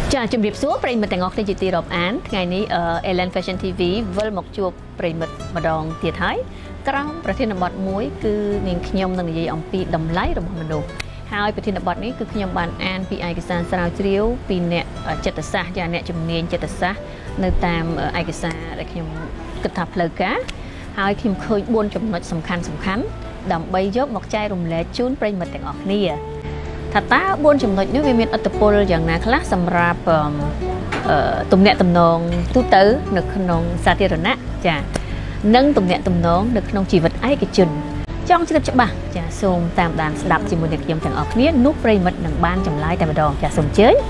ចាជំរាបសួរប្រិយមិត្តទាំងអស់គ្នាជាទីរាប់អានថ្ងៃនេះ Ellen Fashion TV វិលមកជួបប្រិយមិត្តម្ដងទៀតហើយក្រោមប្រធានបទមួយគឺនាងខ្ញុំនឹងនិយាយអំពីតម្លៃរបស់មនុស្សហើយប្រធានបទនេះគឺខ្ញុំបានអានពីឯកសារស្រាវជ្រាវពីអ្នកចិត្តសាស្ត្រអ្នកជំនាញចិត្តសាស្ត្រនៅតាមឯកសារដែលខ្ញុំគិតថាផ្លូវការហើយខ្ញុំឃើញ4ចំណុចសំខាន់ដើម្បីយកមកចែករំលែកជូនប្រិយមិត្តទាំងអស់គ្នាថាតើ4ចំណុចនេះវាមានឥទ្ធិពលយ៉ាងណាខ្លះសម្រាប់ទំនាក់ទំនងទូទៅនៅក្នុងសាធារណៈចានិងទំនាក់ទំនងនៅក្នុងជីវិតឯកជនចង់ជ្រាបច្បាស់ចាសូមតាមដានស្ដាប់ជាមួយនឹងខ្ញុំទាំងអស់គ្នានោះប្រិយមិត្តនឹងបានចម្លើយតែម្ដងចាសូមអញ្ជើញ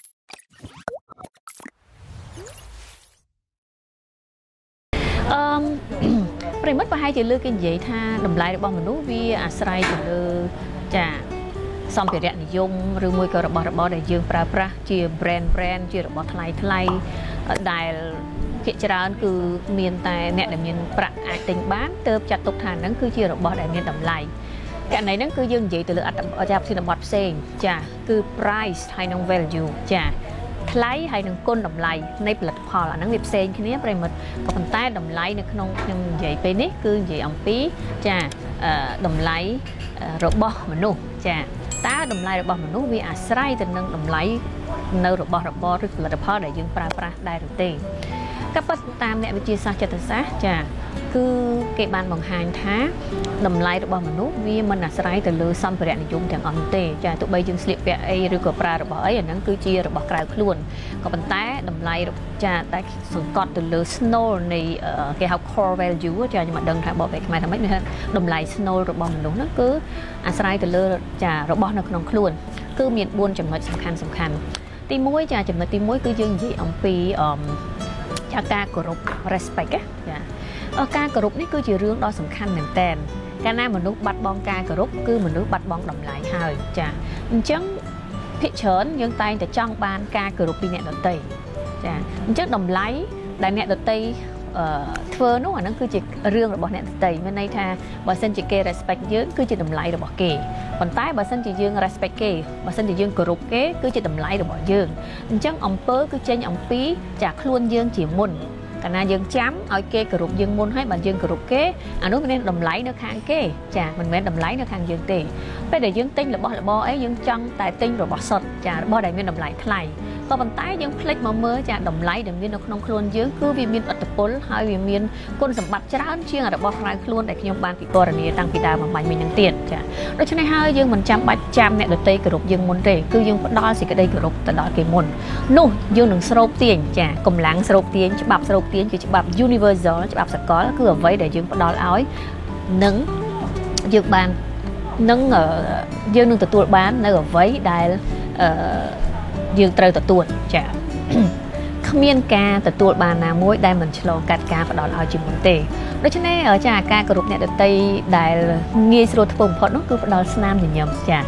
ប្រិយមិត្តប្រហែលជាលើគេនិយាយថាតម្លៃរបស់មនុស្សវាអាស្រ័យទៅលើចាសម្ភារៈនិយមឬមួយក៏របស់របរដែលយើងប្រើប្រាស់ជា brand ជារបស់ថ្លៃដែលភាគច្រើនគឺមានតែអ្នកដែលមានប្រាក់អាចទិញបានទើបចាត់ទុកថាហ្នឹងគឺជារបស់ដែលមានតម្លៃករណីហ្នឹងគឺយើងនិយាយទៅលើអត្ថប្រយោជន៍ផ្សេងចាគឺ price ហើយនិង value ចាថ្លៃហើយនឹងគុណតម្លៃនៃផលិតផលអាហ្នឹងវាផ្សេងគ្នាប្រិមិត្តក៏ប៉ុន្តែតម្លៃនៅក្នុងខ្ញុំនិយាយពេលនេះគឺនិយាយអំពីចាតម្លៃរបស់មនុស្សចាតើតម្លៃរបស់មនុស្សវាអាស្រ័យទៅនឹងតម្លៃនៅរបស់របរឬផលិតផលដែលយើងប្រើប្រាស់ដែរឬទេក៏ប៉ុន្តែតាមអ្នកវិទ្យាសាស្ត្រចិត្តសាស្ត្រចាគឺគេបានបង្ហាញថាតម្លៃរបស់មនុស្សវាមិនអាស្រ័យទៅលើសម្ភារៈនិយមទាំងអស់នោះទេចាទោះបីយើងស្លៀកពាក់អីឬក៏ប្រើរបស់អីអាហ្នឹងគឺជារបស់ក្រៅខ្លួនក៏ប៉ុន្តែតម្លៃចាតែសង្កត់ទៅលើ snow នៃគេហៅ core value ចាខ្ញុំមិនដឹងថាបកប្រែខ្មែរថាម៉េចមានតម្លៃ snow របស់មនុស្សហ្នឹងគឺអាស្រ័យទៅលើចារបស់នៅក្នុងខ្លួនគឺមាន4ចំណុចសំខាន់ទី1ចាចំណុចទី1គឺយើងនិយាយអំពីចាការគោរព respect ចាការគោរពនេះគឺជារឿងដ៏សំខាន់មែនតើកាលណាមនុស្សបាត់បង់ការគោរពគឺមនុស្សបាត់បង់តម្លៃហើយចាអញ្ចឹងភាគច្រើនយើងតែងតែចង់បានការគោរពពីអ្នកដទៃចាអញ្ចឹងតម្លៃដែលអ្នកដទៃធ្វើនោះអាហ្នឹងគឺជារឿងរបស់អ្នកដទៃមានន័យថាបើសិនជាគេ respect យើងគឺជាតម្លៃរបស់គេប៉ុន្តែបើសិនជាយើង respect គេបើសិនជាយើងគោរពគេគឺជាតម្លៃរបស់យើងអញ្ចឹងអំពើគឺចេញអំពីចាខ្លួនយើងជាមុនកាលណាយើងចាំឲ្យគេគោរពយើងមុនហើយបើយើងគោរពគេអានោះមានតម្លៃនៅខាងគេចាមិនមែនតម្លៃនៅខាងយើងទេពេលដែលយើងទិញរបស់របរអីយើងចង់តែទិញរបស់សុទ្ធចារបស់ដែលមានតម្លៃថ្លៃក៏ប៉ុន្តែយើងភ្លេចមកមើលចាតម្លៃដែលមាននៅក្នុងខ្លួនយើងគឺវាមានឥទ្ធិពលហើយវាមានគុណសម្បត្តិច្រើនជាងរបស់ក្រៅខ្លួនដែលខ្ញុំបានពិពណ៌នាតាំងពីដើមមកបាញ់មិញនឹងទៀតចាដូច្នេះហើយយើងមិនចាំបាច់ចាំអ្នកដទៃគោរពយើងមុនទេគឺយើងផ្ដល់សេចក្តីគោរពទៅដល់គេមុននោះយើងនឹងស្រូបទាញចាកម្លាំងស្រូបទាញច្បាប់ស្រូបទាញគឺច្បាប់ universal ច្បាប់សកលគឺអ្វីដែលយើងផ្ដល់ឲ្យនឹងយើងបាននឹងយើងនឹងទទួលបាននៅអ្វីដែលយើងត្រូវទទួលចាគ្មានការទទួលបានណាមួយដែលមិនឆ្លងកាត់ការផ្ដល់ឲ្យជាមុនទេដូច្នេះចាការគោរពអ្នកដទៃដែលងាយស្រួលធ្វើបំផុតនោះគឺផ្ដល់ស្នាមញញឹមចា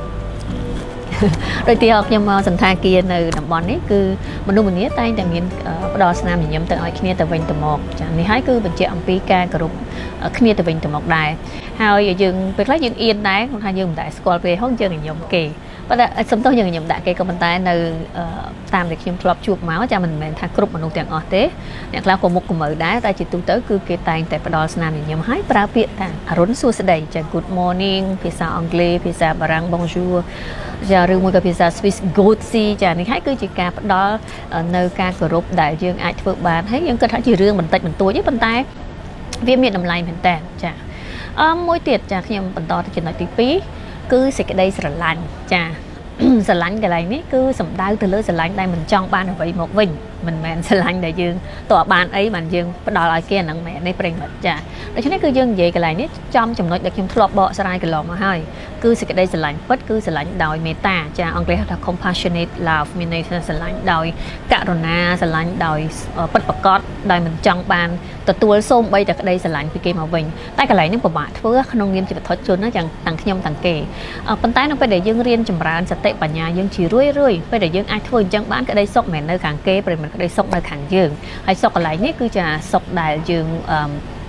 ដោយទីខ្ញុំមកសន្តាគារនៅតំបន់នេះគឺមនុស្សម្នាតែងតែមានផ្ដល់ស្នាមញញឹមទៅឲ្យគ្នាទៅវិញទៅមកចានេះហើយគឺបញ្ជាក់អំពីការគោរពគ្នាទៅវិញទៅមកដែរហើយយើងពេលខ្លះយើងអៀនដែរគាត់ថាយើងមិនដែលស្គាល់គេហងយើងញញឹមគេប៉ុន្តែសំទោសយើងញញឹមដាក់គេក៏ប៉ុន្តែនៅតាមដែលខ្ញុំធ្លាប់ជួបមកចាមិនមែនថាគ្រប់មនុស្សទាំងអស់ទេអ្នកខ្លះក៏មុខគំៅដែរតែជាទូទៅគឺគេតែងតែផ្ដល់ស្នាមញញឹមហើយប្រើពាក្យថាអរុនសួស្តីចា good morning ភាសាអង់គ្លេសភាសាបារាំង bonjour ចាឬមួយក៏ភាសា Swiss Grüezi ចានេះហើយគឺជាការផ្ដល់នៅការគោរពដែលយើងអាចធ្វើបានហើយយើងគិតថាជារឿងបន្តិចបន្តួចទេប៉ុន្តែវាមានតម្លៃមែនតើចាមួយទៀតចាខ្ញុំបន្តទៅចំណុចទី2គឺសេចក្តីស្រឡាញ់ចាស្រឡាញ់កន្លែងនេះគឺសំដៅទៅលើស្រឡាញ់ដែលមិនចង់បានអ្វីមកវិញមិនមែនស្រឡាញ់ដែលយើងតើបានអីបានយើងផ្ដល់ឲ្យគេអាហ្នឹងមែនទេប្រិមិត្តចាដូច្នេះគឺយើងនិយាយកន្លែងនេះចំចំណុចដែលខ្ញុំធ្លាប់បកស្រាយកន្លងមកហើយគឺសេចក្តីស្រឡាញ់ពិតគឺស្រឡាញ់ដោយមេត្តាចាអង់គ្លេសហៅថា compassionate love មានន័យថាស្រឡាញ់ដោយករុណាស្រឡាញ់ដោយពិតប្រាកដដោយមិនចង់បានទទួលសូម្បីតែក្តីស្រឡាញ់ពីគេមកវិញតែកន្លែងនេះពិបាកធ្វើក្នុងនាមជាវត្ថុជនណាទាំងខ្ញុំទាំងគេប៉ុន្តែនៅពេលដែលយើងរៀនចម្រើនសតិបញ្ញាយើងជារឿយពេលដែលយើងអាចធ្វើអញ្ចឹងបានក្តីសុខមិននៅខាងគេប្រិមិត្តក្តីសុខនៅខាងយើងហើយសុខកន្លែងនេះគឺជាសុខដែលយើង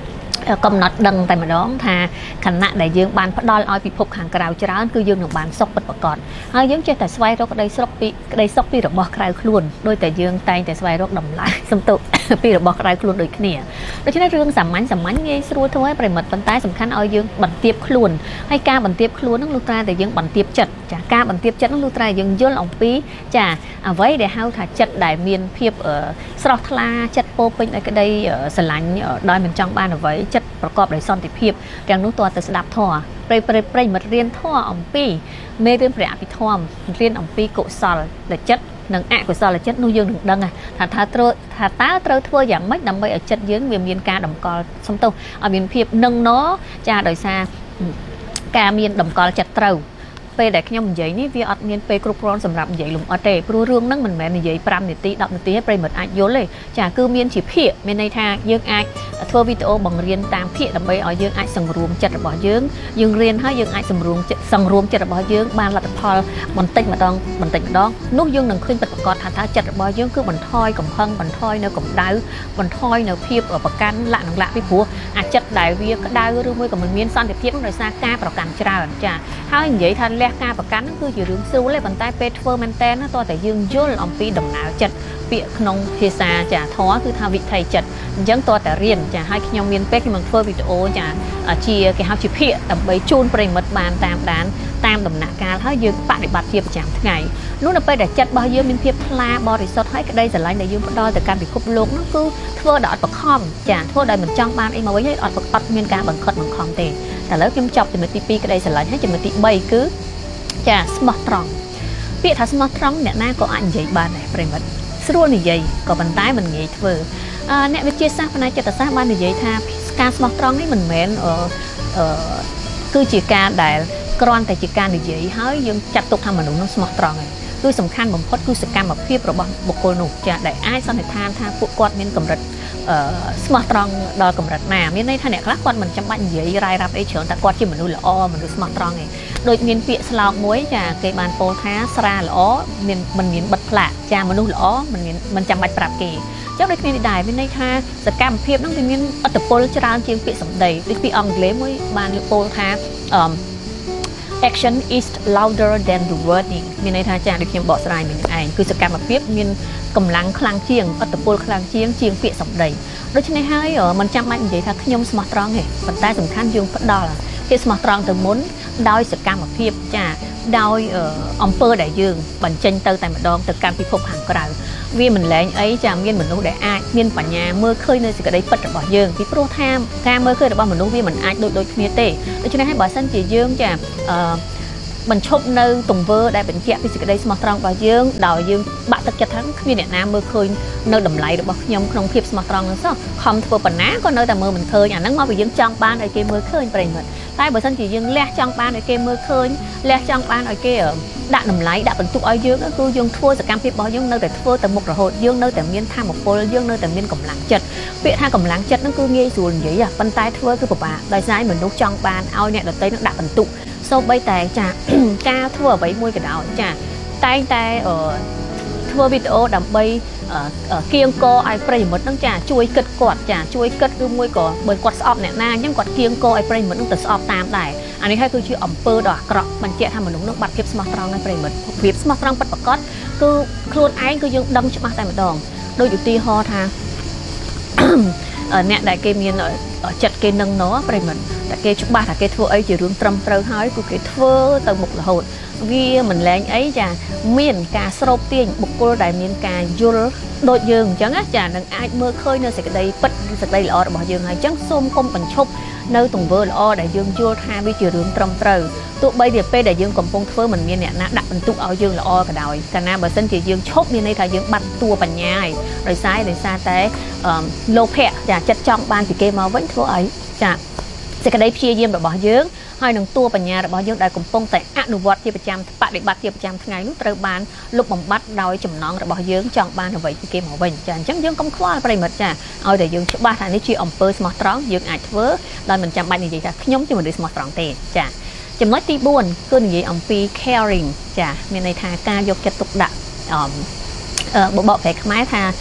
កំណត់ដឹងតែម្ដងថាខណៈដែលយើងបានផ្ដល់ឲ្យពិភពខាងក្រៅច្រើនគឺយើងនឹងបានសុខពិតប្រាកដហើយយើងចេះតែស្វែងរកក្តីសុខពីរបស់ក្រៅខ្លួនដោយតែយើងតែងតែស្វែងរកតម្លៃសំទុពីរបស់ក្រៅខ្លួនដូចគ្នាដូច្នេះរឿងសាមញ្ញងាយស្រួលធ្វើឲ្យប្រិមិត្តប៉ុន្តែសំខាន់ឲ្យយើងបន្ទាបខ្លួនហើយការបន្ទាបខ្លួននោះលុះត្រាតែយើងបន្ទាបចិត្តចាការបន្ទាបចិត្តនោះលុះត្រាយើងយល់អំពីចាអ្វីដែលហៅថាចិត្តដែលមានភាពស្រស់ថ្លាចិត្តពោពេញដោយក្តីស្រឡាញ់ដោយមិនចង់បានអ្វីចិត្តប្រកបដោយសន្តិភាពទាំងនោះតើទៅស្ដាប់ធម៌ប្រិមិត្តរៀនធម៌អំពីមេរៀនព្រះអភិធម្មរៀនអំពីកុសលចិត្តនិងអកុសលចិត្តនោះយើងនឹងដឹងថាតើត្រូវធ្វើយ៉ាងម៉េចដើម្បីឲ្យចិត្តយើងវាមានការតម្កល់សំទោសឲ្យមានភាពនឹងណចាដោយសារការមានតម្កល់ចិត្តត្រូវពេលដែលខ្ញុំនិយាយនេះវាអត់មានពេលគ្រប់គ្រាន់សម្រាប់និយាយលំអិតទេព្រោះរឿងហ្នឹងមិនមែននិយាយ5នាទី10នាទីឲ្យប្រិមិត្តអាចយល់ទេចាគឺមានជាភាគមានន័យថាយើងអាចធ្វើវីដេអូបង្រៀនតាមភាគដើម្បីឲ្យយើងអាចសង្រួមចិត្តរបស់យើងរៀនហើយយើងអាចសង្រួមចិត្តរបស់យើងបានលទ្ធផលបន្តិចម្ដងនោះយើងនឹងឃើញពិតប្រាកដថាចិត្តរបស់យើងគឺបន្ថយកំហឹងបន្ថយនៅកម្ដៅបន្ថយនៅភាពប្រកាន់លក្ខណៈពីព្រោះអាចិត្តដែលវាក្ដៅឬមួយក៏មិនមានសន្តិភាពដោយសារការប្រកាន់ច្រើនចាហើយនិយាយថាលះការប្រកាន់ហ្នឹងគឺជារឿងស្រួលទេប៉ុន្តែពេលធ្វើមែនតើតើតែយើងយល់អំពីដំណើរចិត្តពាក្យក្នុងភាសាចាធម៌គឺថាវិថីចិត្តអញ្ចឹងតើតែរៀនចាហើយខ្ញុំមានពេលខ្ញុំធ្វើវីដេអូចាជាគេហៅជាភាគដើម្បីជូនប្រិមិត្តបានតាមដំណាក់កាលហើយយើងបដិបត្តិជាប្រចាំថ្ងៃនោះនៅពេលដែលចិត្តរបស់យើងមានភាពថ្លាបរិសុទ្ធហើយក្តីស្រឡាញ់ដែលយើងផ្ដល់ទៅកាន់ពិភពលោកនោះគឺធ្វើដោយអត់បខំចាធ្វើដោយមិនចង់បានអីមកវិញហើយអត់មានការបង្ខិតបង្ខំទេតែឥឡូវខ្ញុំចប់ចំណុចទី2ក្តីស្រឡាញ់ហើយចំណុចទី3គឺចាស្មោះត្រង់ពាក្យថាស្មោះត្រង់អ្នកណាក៏អាចនិយាយបានដែរប្រិមិត្តស្រួលនិយាយក៏ប៉ុន្តែមិនងាយធ្វើអ្នកវិទ្យាសាស្ត្រផ្នែកចិត្តសាស្ត្របាននិយាយថាការស្មោះត្រង់នេះមិនមែនគឺជាការដែលគ្រាន់តែជាការនិយាយហើយយើងចាត់ទុកថាមនុស្សនោះស្មោះត្រង់ហើយគឺសំខាន់បំផុតគឺសកម្មភាពរបស់បុគ្គលនោះចាដែលអាចសន្និដ្ឋានថាពួកគាត់មានកម្រិតស្មោះត្រង់ដល់កម្រិតណាមានន័យថាអ្នកខ្លះគាត់មិនចាំបាច់និយាយរាយរាប់អីច្រើនតែគាត់ជាមនុស្សល្អមនុស្សស្មោះត្រង់ឯងដូចមានពាក្យស្លោកមួយចាគេបានពោលថាស្រាល្អមិនមានបិទផ្លាកចាមនុស្សល្អមិនចាំបាច់ប្រាប់គេចឹងដូចគ្នានេះដែរមានន័យថាសកម្មភាពហ្នឹងវាមានឥទ្ធិពលច្រើនជាងពាក្យសម្ដីដូចពាក្យអង់គ្លេសមួយបានពោលថាaction is louder than the wording មានន័យថាចាដូចខ្ញុំបកស្រាយមិញឯងគឺសកម្មភាពមានកម្លាំងខ្លាំងជាងឥទ្ធិពលខ្លាំងជាងពាក្យសម្ដីដូច្នេះហើយមិនចាំបាច់និយាយថាខ្ញុំស្មោះត្រង់ទេប៉ុន្តែសំខាន់យើងផ្ដល់ភាពស្មោះត្រង់ទៅមុនដោយសកម្មភាពចាដោយអំពើដែលយើងបញ្ចេញទៅតែម្ដងទៅកាន់ពិភពខាងក្រៅវាមិនលែងអីចាមានមនុស្សដែលអាចមានបញ្ញាមើលឃើញនៅសេចក្តីពិតរបស់យើងពីព្រោះថាការមើលឃើញរបស់មនុស្សវាមិនអាចដូចគ្នាទេដូច្នេះហើយបើសិនជាយើងចាបញ្ឈប់នៅទង្វើដែលបញ្ជាក់ពីសេចក្តីស្មោះត្រង់របស់យើងដោយយើងបាក់ទឹកចិត្តថាគ្មានអ្នកណាមើលឃើញនៅតម្លៃរបស់ខ្ញុំក្នុងភាពស្មោះត្រង់នោះសោះខំធ្វើប៉ុណ្ណាក៏នៅតែមើលមិនឃើញអាហ្នឹងមកពីយើងចង់បានឲ្យគេមើលឃើញប្រិមិត្តតែបើសិនជាយើងលះចង់បានឲ្យគេមើលឃើញលះចង់បានឲ្យគេដាក់តម្លៃដាក់បន្ទុកឲ្យយើងគឺយើងធ្វើសកម្មភាពរបស់យើងនៅតែធ្វើទៅមុខរហូតយើងនៅតែមានថាមពលយើងនៅតែមានកម្លាំងចិត្តពាក្យថាកម្លាំងចិត្តហ្នឹងគឺងាយស្រួលនិយាយប៉ុន្តែធ្វើគឺពិបាកដោយសារមនុស្សចង់បានឲ្យអ្នកដទៃនឹងដាក់បន្ទុកសូម្បីតែចាការធ្វើអ្វីមួយក៏ដោយចាតែងតែធ្វើវីដេអូដើម្បីគៀងកឲ្យប្រិយមិត្តនឹងចាជួយគិតគាត់ចាជួយគិតឬមួយក៏បើគាត់ស្អប់អ្នកណាអញ្ចឹងគាត់គៀងកឲ្យប្រិយមិត្តនឹងទៅស្អប់តាមដែរអានេះហើយគឺជាអំពើដ៏អាក្រក់បញ្ជាក់ថាមនុស្សនឹងបាត់ភាពស្មោះត្រង់នៅប្រិយមិត្តភាពស្មោះត្រង់ពិតប្រាកដគឺខ្លួនឯងគឺយើងដឹងច្បាស់តែម្ដងដូចឧទាហរណ៍ថាអ្នកដែលគេមានចិត្តគេនឹងណប្រិមិត្តតែគេច្បាស់ថាគេធ្វើអីជារឿងត្រឹមត្រូវហើយគឺគេធ្វើទៅមុខរហូតវាមិនលែងអីចាមានការស្រូបទាញបុគ្គលដែលមានការយល់ដូចយើងអញ្ចឹងចានឹងអាចមើលឃើញនៅសេចក្តីពិតសេចក្តីល្អរបស់យើងហើយអញ្ចឹងសូមកុំបញ្ឈប់នៅទង្វើល្អដែលយើងយល់ថាវាជារឿងត្រឹមត្រូវទោះបីជាពេលដែលយើងកំពុងធ្វើមិនមានអ្នកណាដាក់បន្ទុកឲ្យយើងល្អក៏ដោយកាលណាបើសិនជាយើងឈប់មានន័យថាយើងបាត់តួបញ្ញាហើយដោយសារតែលោភៈចាចិត្តចង់បានពីគេមកវិញធ្វើឲ្យចាសេចក្តីព្យាយាមរបស់យើងហើយនឹងតួបញ្ញារបស់យើងដែលកំពុងតែអនុវត្តជាប្រចាំបដិបត្តិជាប្រចាំថ្ងៃនោះត្រូវបានលុបបំបាត់ដោយចំណងរបស់យើងចង់បានអ្វីពីគេមកវិញចាអញ្ចឹងយើងកុំខ្វល់ប្រិមិត្តចាឲ្យតែយើងច្បាស់ថានេះជាអំពើស្មោះត្រង់យើងអាចធ្វើដោយមិនចាំបាច់និយាយថាខ្ញុំជាមនុស្សស្មោះត្រង់ទេចាចំណុចទី4គឺនិយាយអំពី caring ចាមានន័យថាការយកចិត្តទុកដាក់បបកប្រែខ្មែរថា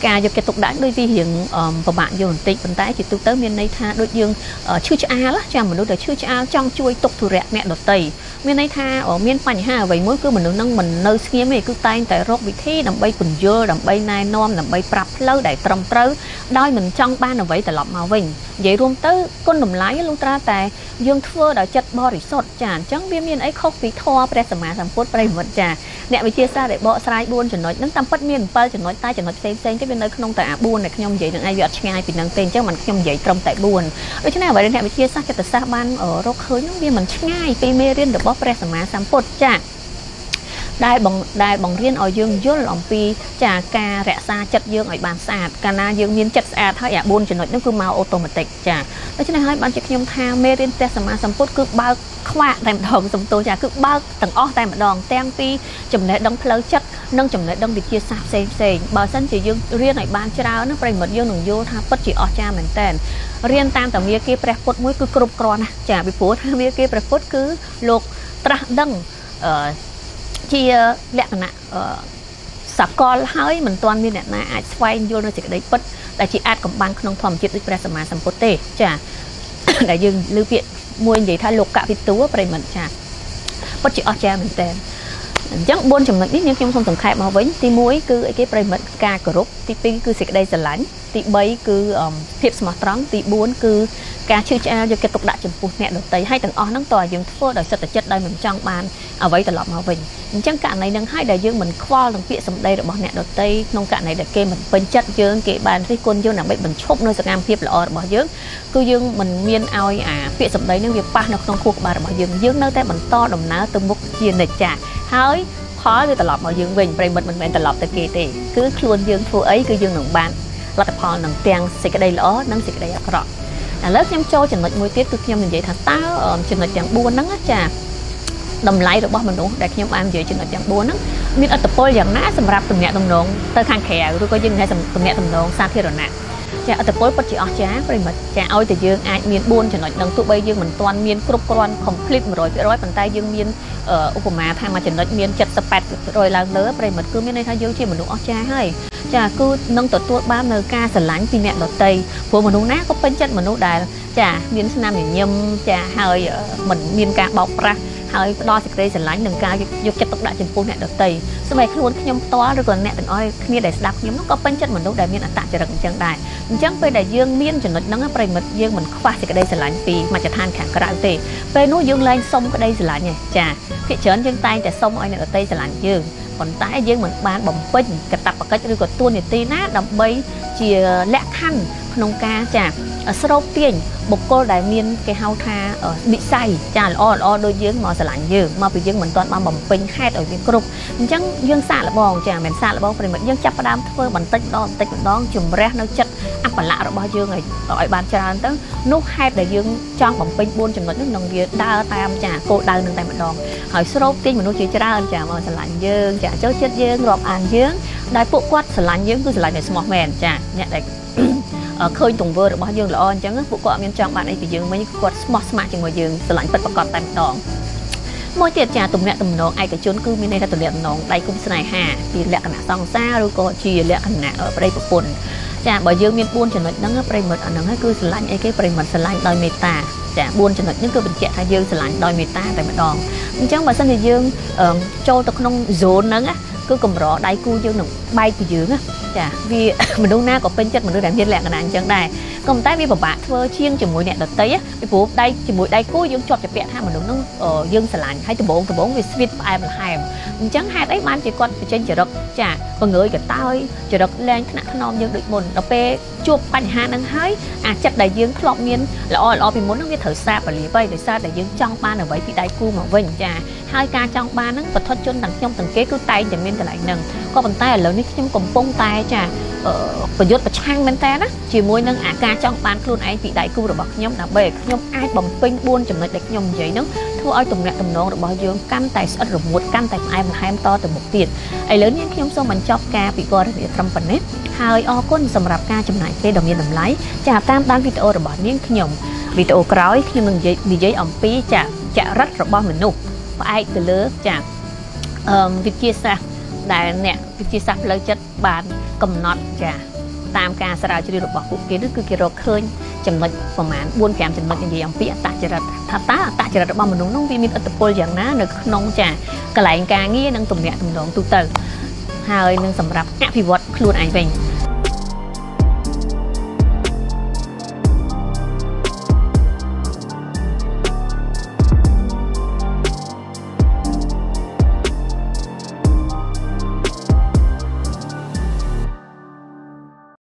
ការយកចិត្តទុកដាក់ដូចវារៀងពិបាកយល់បន្តិចប៉ុន្តែជាទូទៅមានន័យថាដូចយើងឈឺឆ្អាលចាមនុស្សដែលឈឺឆ្អាលចង់ជួយទុកធុរៈអ្នកដទៃមានន័យថាមានបញ្ហាអ្វីមួយគឺមនុស្សនឹងមិននៅស្ងៀមទេគឺតែងតែរកវិធីដើម្បីពន្យល់ដើម្បីណែនាំដើម្បីប្រាប់ផ្លូវដែលត្រឹមត្រូវដោយមិនចង់បានអ្វីត្រឡប់មកវិញនិយាយរួមទៅគុណតម្លៃលុះត្រាតែយើងធ្វើដោយចិត្តបរិសុទ្ធចាអញ្ចឹងវាមានអីខុសពីធម៌ព្រះសម្មាសម្ពុទ្ធប្រិមិត្តចាអ្នកវិទ្យាសាស្ត្រដែលបកស្រាយ4ចំណុចហ្នឹងតាមពិតមាន7ចំណុចតែចំណុចផ្សេងៗទៀតវានៅក្នុងតែ4ដែលខ្ញុំនិយាយនឹងឯងវាអត់ឆ្ងាយពីនឹងទេអញ្ចឹងមិនខ្ញុំនិយាយត្រឹមតែ4ដូច្នេះអ្វីដែលអ្នកវិទ្យាសាស្ត្រចិត្តសាស្ត្របានរកឃើញហ្នឹងវាមិនឆ្ងាយពីមេរៀនរបស់ព្រះសម្មាសម្ពុទ្ធចាដែលបង្រៀនឲ្យយើងយល់អំពីចាការរក្សាចិត្តយើងឲ្យបានស្អាតកាលណាយើងមានចិត្តស្អាតហើយអា4ចំណុចហ្នឹងគឺមកអូតូម៉ាទិកចាដូច្នេះហើយបានជាខ្ញុំថាមេរៀនព្រះសម្មាសម្ពុទ្ធគឺបើកខ្វាក់តែម្ដងសំទោសចាគឺបើកទាំងអស់តែម្ដងទាំងពីចំណេះដឹងផ្លូវចិត្តនិងចំណេះដឹងវិទ្យាសាស្ត្រផ្សេងបើសិនជាយើងរៀនឲ្យបានច្រើនណាប្រិមិត្តយើងនឹងយល់ថាពិតជាអស្ចារ្យមែនតើរៀនតាមតាមាគាព្រះពុទ្ធមួយគឺគ្រប់គ្រាន់ណាចាពីព្រោះតាមាគាព្រះពុទ្ធគឺលោកត្រាស់ដឹងជាលក្ខណៈសកលហើយមិនទាន់មានអ្នកណាអាចស្វែងយល់នៅសេចក្តីពិតដែលជាអាចកំបាំងក្នុងធម្មជាតិដូចព្រះសម្មាសម្ពុទ្ធទេចាដែលយើងលើពាក្យមួយនិយាយថាលោកកវិទូប្រិមិត្តចាពិតជាអស្ចារ្យមែនតើអញ្ចឹង4ចំណុចនេះខ្ញុំសូមសង្ខេបមកវិញទី1គឺអីគេប្រិមិត្តការគោរពទី2គឺសេចក្តីស្រឡាញ់ទី3គឺភាពស្មោះត្រង់ទី4គឺការឈឺឆ្អាលយកចិត្តទុកដាក់ចំពោះអ្នកដទៃហើយទាំងអស់ហ្នឹងតើយើងធ្វើដោយសិទ្ធិចិត្តដោយមិនចង់បានអ្វីត្រឡប់មកវិញអញ្ចឹងករណីហ្នឹងហើយដែលយើងមិនខ្វល់នឹងពាក្យសម្ដីរបស់អ្នកដទៃក្នុងករណីដែលគេមិនពេញចិត្តយើងគេបានរិះគន់យើងដើម្បីបញ្ឈប់នៅសកម្មភាពល្អរបស់យើងគឺយើងមិនមានឲ្យអាពាក្យសម្ដីហ្នឹងវាប៉ះនៅក្នុងខួរក្បាលរបស់យើងនៅតែបន្តដំណើរទៅមុខជានិច្ចចាហើយផលវាត្រឡប់មកយើងវិញប្រិមិត្តមិនមែនត្រឡប់ទៅគេទេគឺខ្លួនយើងធ្វើអីគឺយើងនឹងបានលទ្ធផលនឹងទាំងសេចក្តីល្អនិងសេចក្តីអាក្រក់ឥឡូវខ្ញុំចូលចំណុចមួយទៀតគឺខ្ញុំនិយាយថាតើចំណុចទាំង4ហ្នឹងចាតម្លៃរបស់មនុស្សដែលខ្ញុំបាននិយាយចំណុចទាំង4ហ្នឹងមានឥទ្ធិពលយ៉ាងណាសម្រាប់ទំនាក់ទំនងទៅខាងក្រៅឬក៏យើងនិយាយទំនាក់ទំនងសាធារណៈចាឥទ្ធិពលពិតជាអស្ចារ្យប្រិមិត្តចាឲ្យតែយើងអាចមាន4ចំណុចហ្នឹងទោះបីយើងមិនទាន់មានគ្រប់គ្រាន់ complete 100% ប៉ុន្តែយើងមានឧបមាថាមួយចំណុចមាន 70-80% ឡើងលើប្រិមិត្តគឺមានន័យថាយើងជាមនុស្សអស្ចារ្យហើយចាគឺនឹងទទួលបាននៅការស្រឡាញ់ពីអ្នកដទៃព្រោះមនុស្សណាក៏ពេញចិត្តមនុស្សដែលចាមានស្នាមញញឹមចាហើយមិនមានការបោកប្រាស់ហើយផ្ដល់សេចក្តីស្រឡាញ់និងការយកចិត្តទុកដាក់ចំពោះអ្នកដទៃស្បែកខ្លួនខ្ញុំផ្ទាល់ឬក៏អ្នកទាំងអស់គ្នាដែលស្ដាប់ខ្ញុំនោះក៏ពេញចិត្តមនុស្សដែលមានអត្តចរិតអញ្ចឹងដែរអញ្ចឹងពេលដែលយើងមានចំណុចហ្នឹងប្រិមិត្តយើងមិនខ្វះសេចក្តីស្រឡាញ់ពីមជ្ឈដ្ឋានខាងក្រៅទេពេលនោះយើងលែងសុំក្តីស្រឡាញ់ទេចាភាគច្រើនយើងតែងតែសុំឲ្យអ្នកដទៃស្រឡាញ់យើងប៉ុន្តែយើងមិនបានបំពេញកាតព្វកិច្ចឬក៏ទួនាទីណាដើម្បីជាលក្ខខណ្ឌក្នុងការចាស្រូបទាញបុគ្គលដែលមានគេហៅថានិស្ស័យចាល្អដូចយើងមកស្រឡាញ់យើងមកពីយើងមិនទាន់បានបំពេញហេតុឲ្យវាគ្រប់អញ្ចឹងយើងសាកល្បងចាមិនសាកល្បងប្រិមិត្តយើងចាប់ផ្ដើមធ្វើបន្តិចម្ដងជំរះនៅចិត្តអបលៈរបស់យើងឲ្យបានច្រើនទៅនោះហេតុដែលយើងចង់បំពេញ4ចំណុចនោះនឹងវាដើរតាមចាគោលដៅនឹងតែម្ដងហើយស្រូបទាញមនុស្សជាច្រើនចាមកស្រឡាញ់យើងចាចូលចិត្តយើងរាប់អានយើងដែលពួកគាត់ស្រឡាញ់យើងគឺស្រឡាញ់តែស្មោះមែនចាអ្នកដែលឃើញទង្វើរបស់យើងល្អអញ្ចឹងពួកគាត់អត់មានចង់បានអីពីយើងវិញគាត់ស្មោះស្ម័គ្រជាមួយយើងស្រឡាញ់ពិតប្រាកដតែម្ដងមួយទៀតចាទំនាក់ទំនងឯកជនគឺមានន័យថាទំនាក់ទំនងដៃគូស្នេហាជាលក្ខណៈសង្សារឬក៏ជាលក្ខណៈប្តីប្រពន្ធចាបើយើងមាន4ចំណុចហ្នឹងប្រិមិត្តអាហ្នឹងហើយគឺស្រឡាញ់អីគេប្រិមិត្តស្រឡាញ់ដោយមេត្តាចា4ចំណុចហ្នឹងគឺបញ្ជាក់ថាយើងស្រឡាញ់ដោយមេត្តាតែម្ដងអញ្ចឹងបើសិនជាយើងចូលទៅក្នុង zone ហ្នឹងគឺកម្រដៃគូយើងនឹងបែកពីយើងណាចាវាមនុស្សណាក៏ពេញចិត្តមនុស្សដែលមានលក្ខណៈអញ្ចឹងដែរក៏ប៉ុន្តែវាពិបាកធ្វើជាងជាមួយអ្នកដទៃពីព្រោះដៃជាមួយដៃគូយើងជាប់ជាពាក់ថាមនុស្សហ្នឹងយើងស្រឡាញ់ហើយដំបងវាស្វីតផ្អែមល្ហែមអញ្ចឹងហេតុអីបានជាគាត់បញ្ចេញចរិតចាបង្រើយកតើយចរិតលែងថ្នាក់ថ្នមយើងដូចមុនដល់ពេលជួបបញ្ហាហ្នឹងហើយអាចិត្តដែលយើងធ្លាប់មានល្អពីមុនហ្នឹងវាត្រូវសាបលាបហើយដោយសារតែយើងចង់បានអ្វីពីដៃគូមកវិញចាហើយការចង់បានហ្នឹងបឋមជនទាំងខ្ញុំទាំងគេគឺតែងតែមានកន្លែងហ្នឹងក៏ប៉ុន្តែឥឡូវនេះខ្ញុំកំពុងតែចាប្រយុទ្ធប្រឆាំងមែនតើណាជាមួយនឹងអាការចង់បានខ្លួនឯងពីដៃគូរបស់ខ្ញុំដើម្បីឲ្យខ្ញុំអាចបំពេញ4ចំណុចដែលខ្ញុំនិយាយហ្នឹងធ្វើឲ្យទំនាក់ទំនងរបស់យើងកាន់តែស្អិតរមួតកាន់តែផ្អែមល្ហែមតទៅមុខទៀតឥឡូវនេះខ្ញុំសូមបញ្ចប់ការពិពណ៌នាត្រឹមប៉ុណ្ណេះហើយអរគុណសម្រាប់ការចំណាយពេលដ៏មានតម្លៃចាតាមដានវីដេអូរបស់នាងខ្ញុំវីដេអូក្រោយខ្ញុំនឹងនិយាយអំពីចរិតរបស់មនុស្សផ្អែកទៅលើចាវិទ្យាសាស្ត្រដែលអ្នកវិទ្យាសាស្ត្រផ្លូវចិត្តបានកំណត់ចាតាមការស្រាវជ្រាវរបស់ពួកគេនោះគឺគេរកឃើញចំណុចប្រមាណ 4-5 ចំណុចនិយាយអំពីអត្តចរិតថាតើអត្តចរិតរបស់មនុស្សនោះវាមានឥទ្ធិពលយ៉ាងណានៅក្នុងចាកន្លែងការងារនិងទំនាក់ទំនងទូទៅហើយនឹងសម្រាប់អភិវឌ្ឍខ្លួនឯងវិញ